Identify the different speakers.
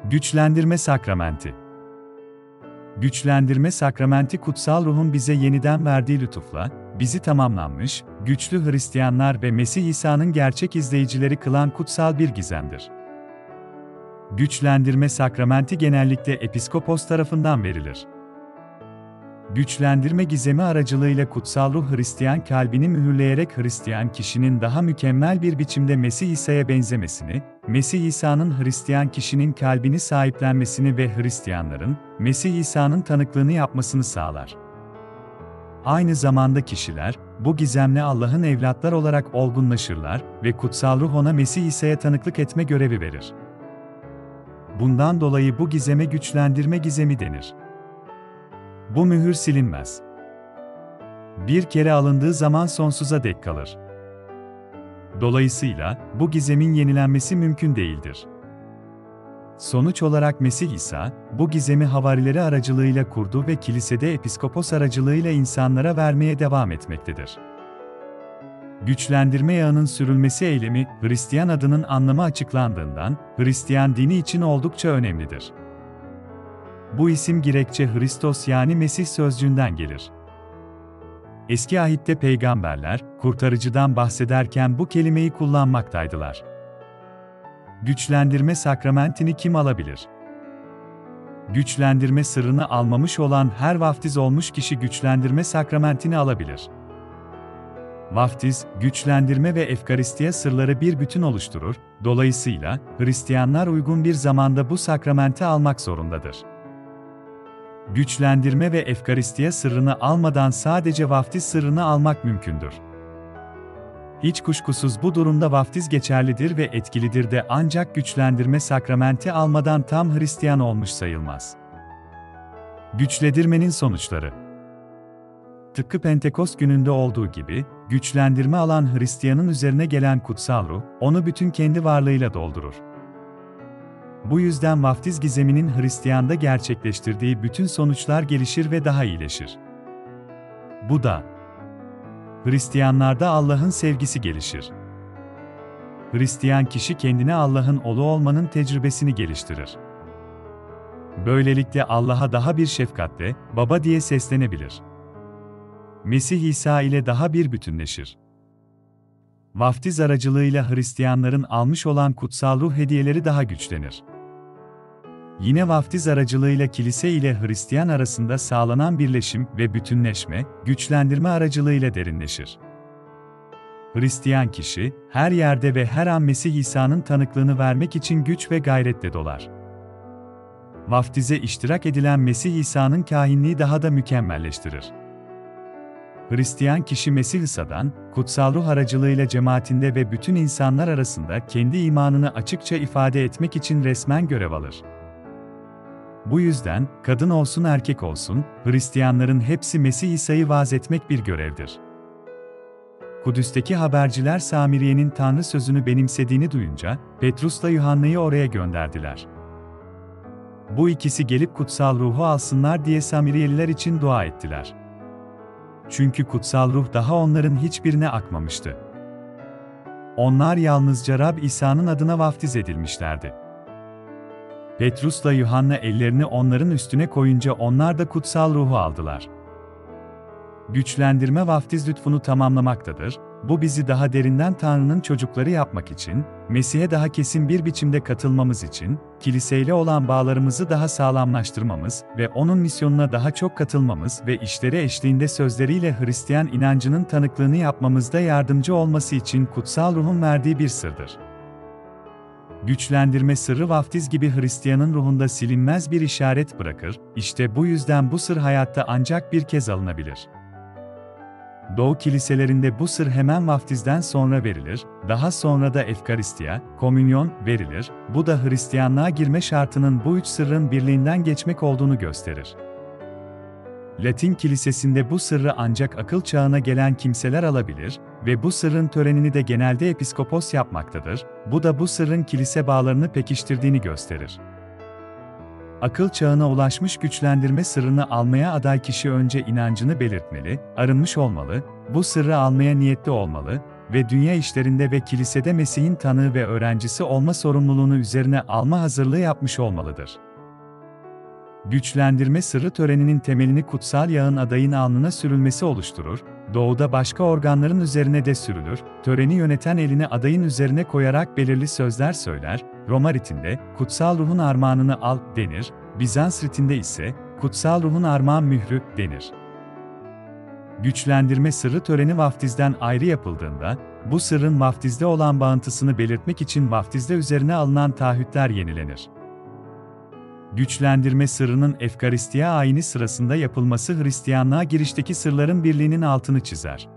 Speaker 1: Güçlendirme sakramenti. Güçlendirme sakramenti kutsal ruhun bize yeniden verdiği lütufla, bizi tamamlanmış, güçlü Hristiyanlar ve Mesih İsa'nın gerçek izleyicileri kılan kutsal bir gizemdir. Güçlendirme sakramenti genellikle episkopos tarafından verilir. Güçlendirme gizemi aracılığıyla kutsal ruh Hristiyan kalbini mühürleyerek Hristiyan kişinin daha mükemmel bir biçimde Mesih İsa'ya benzemesini, Mesih İsa'nın Hristiyan kişinin kalbini sahiplenmesini ve Hristiyanların, Mesih İsa'nın tanıklığını yapmasını sağlar. Aynı zamanda kişiler, bu gizemle Allah'ın evlatlar olarak olgunlaşırlar ve kutsal ruh ona Mesih İsa'ya tanıklık etme görevi verir. Bundan dolayı bu gizeme güçlendirme gizemi denir. Bu mühür silinmez. Bir kere alındığı zaman sonsuza dek kalır. Dolayısıyla, bu gizemin yenilenmesi mümkün değildir. Sonuç olarak Mesih İsa, bu gizemi havarileri aracılığıyla kurdu ve kilisede episkopos aracılığıyla insanlara vermeye devam etmektedir. Güçlendirme yağının sürülmesi eylemi, Hristiyan adının anlamı açıklandığından, Hristiyan dini için oldukça önemlidir. Bu isim Grekçe Hristos yani Mesih sözcüğünden gelir. Eski ahitte peygamberler, kurtarıcıdan bahsederken bu kelimeyi kullanmaktaydılar. Güçlendirme sakramentini kim alabilir? Güçlendirme sırrını almamış olan her vaftiz olmuş kişi güçlendirme sakramentini alabilir. Vaftiz, güçlendirme ve efkaristiya sırları bir bütün oluşturur, dolayısıyla Hristiyanlar uygun bir zamanda bu sakramenti almak zorundadır. Güçlendirme ve efkaristiya sırrını almadan sadece vaftiz sırrını almak mümkündür. Hiç kuşkusuz bu durumda vaftiz geçerlidir ve etkilidir de ancak güçlendirme sakramenti almadan tam Hristiyan olmuş sayılmaz. Güçlendirmenin sonuçları. Tıpkı Pentekost gününde olduğu gibi, güçlendirme alan Hristiyanın üzerine gelen kutsal ruh, onu bütün kendi varlığıyla doldurur. Bu yüzden vaftiz gizeminin Hristiyan'da gerçekleştirdiği bütün sonuçlar gelişir ve daha iyileşir. Bu da, Hristiyanlarda Allah'ın sevgisi gelişir. Hristiyan kişi kendine Allah'ın oğlu olmanın tecrübesini geliştirir. Böylelikle Allah'a daha bir şefkatle, Baba diye seslenebilir. Mesih İsa ile daha bir bütünleşir. Vaftiz aracılığıyla Hristiyanların almış olan kutsal ruh hediyeleri daha güçlenir. Yine vaftiz aracılığıyla kilise ile Hristiyan arasında sağlanan birleşim ve bütünleşme, güçlendirme aracılığıyla derinleşir. Hristiyan kişi, her yerde ve her an Mesih İsa'nın tanıklığını vermek için güç ve gayretle dolar. Vaftize iştirak edilen Mesih İsa'nın kâhinliği daha da mükemmelleştirir. Hristiyan kişi Mesih İsa'dan, kutsal ruh aracılığıyla cemaatinde ve bütün insanlar arasında kendi imanını açıkça ifade etmek için resmen görev alır. Bu yüzden, kadın olsun erkek olsun, Hristiyanların hepsi Mesih İsa'yı vaaz etmek bir görevdir. Kudüs'teki haberciler Samiriye'nin Tanrı sözünü benimsediğini duyunca, Petrus'la Yuhanna'yı oraya gönderdiler. Bu ikisi gelip kutsal ruhu alsınlar diye Samiriyeliler için dua ettiler. Çünkü kutsal ruh daha onların hiçbirine akmamıştı. Onlar yalnızca Rab İsa'nın adına vaftiz edilmişlerdi. Petrus'la Yuhanna ellerini onların üstüne koyunca onlar da kutsal ruhu aldılar. Güçlendirme vaftiz lütfunu tamamlamaktadır. Bu bizi daha derinden Tanrı'nın çocukları yapmak için, Mesih'e daha kesin bir biçimde katılmamız için, kiliseyle olan bağlarımızı daha sağlamlaştırmamız ve onun misyonuna daha çok katılmamız ve işleri eşliğinde sözleriyle Hristiyan inancının tanıklığını yapmamızda yardımcı olması için kutsal ruhun verdiği bir sırdır. Güçlendirme sırrı vaftiz gibi Hristiyanın ruhunda silinmez bir işaret bırakır, işte bu yüzden bu sır hayatta ancak bir kez alınabilir. Doğu kiliselerinde bu sır hemen vaftizden sonra verilir, daha sonra da efkaristiya, komünyon verilir, bu da Hristiyanlığa girme şartının bu üç sırrın birliğinden geçmek olduğunu gösterir. Latin kilisesinde bu sırrı ancak akıl çağına gelen kimseler alabilir ve bu sırrın törenini de genelde episkopos yapmaktadır, bu da bu sırrın kilise bağlarını pekiştirdiğini gösterir. Akıl çağına ulaşmış güçlendirme sırrını almaya aday kişi önce inancını belirtmeli, arınmış olmalı, bu sırrı almaya niyetli olmalı, ve dünya işlerinde ve kilisede Mesih'in tanığı ve öğrencisi olma sorumluluğunu üzerine alma hazırlığı yapmış olmalıdır. Güçlendirme sırrı töreninin temelini kutsal yağın adayın alnına sürülmesi oluşturur, doğuda başka organların üzerine de sürülür, töreni yöneten elini adayın üzerine koyarak belirli sözler söyler, Roma ritinde, kutsal ruhun armağanını al denir, Bizans ritinde ise, kutsal ruhun armağan mührü denir. Güçlendirme sırrı töreni vaftizden ayrı yapıldığında, bu sırrın vaftizde olan bağıntısını belirtmek için vaftizde üzerine alınan taahhütler yenilenir. Güçlendirme sırrının Efkaristiya ayini sırasında yapılması Hristiyanlığa girişteki sırların birliğinin altını çizer.